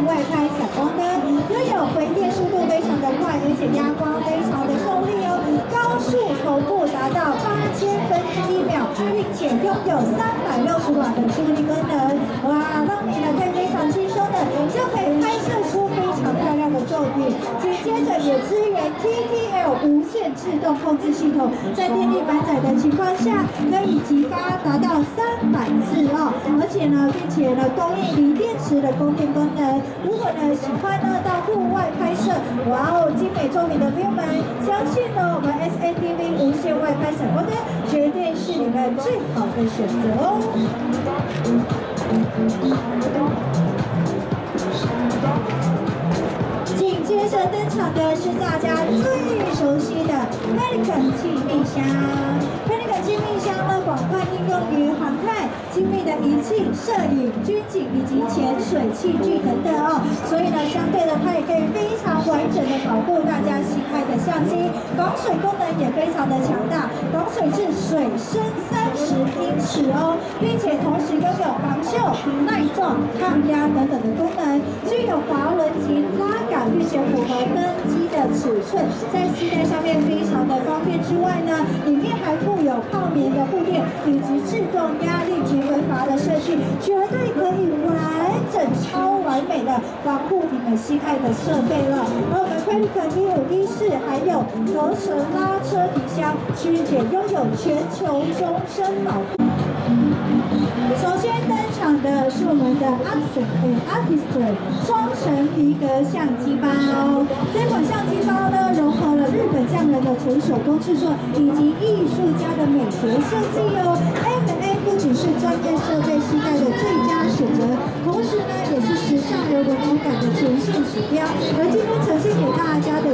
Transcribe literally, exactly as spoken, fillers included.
外拍闪光灯，拥有回电速度非常的快，而且压光非常的够力哦，高速同步达到八千分之一秒，并且拥有三百六十瓦的出力功能，哇，让你呢可以非常轻松的就可以拍摄出非常漂亮的作品。紧接着也支援 T T L 无线自动控制系统，在电力满载的情况下，可以激发达到三百次哦，而且呢，并且呢供应锂电池的供电功能。如果呢喜欢呢到户外拍摄，哇哦，精美作品的朋友们，相信呢我们 S N T V 无线外拍闪光灯绝对是你们最好的选择哦。紧接着登场的是大家最熟悉的 Pelican 气密箱。Pelican 气密箱呢，广泛应用于航太、精密的仪器、摄影、军警以及潜水器具等等哦。所以呢，相对的，它也可以非常完整的保护大家心爱的相机，防水功能也非常的强大，防水至水深三十英尺哦，并且同时拥有防锈、耐撞、抗压等等的功能，具有滑轮及拉杆，并且符合登机的尺寸，在携带上面非常的方便之外呢，里面还附有泡棉的护垫以及制动压力及回阀的设计，绝对可以完整超完美的防护你们心爱的设备了。而我们 Pelican 一五一四还有合成拉车底箱，并且拥有全球终身保护。首先登场的是我们的 Artist Artist 双层皮革相机包，这款相机包呢融合了日本匠人的纯手工制作以及艺术家的美学设计哦。M A 不只是专业设备携带的最佳选择，同时呢也是时尚人文质感的前线指标。而今天呈现给大家的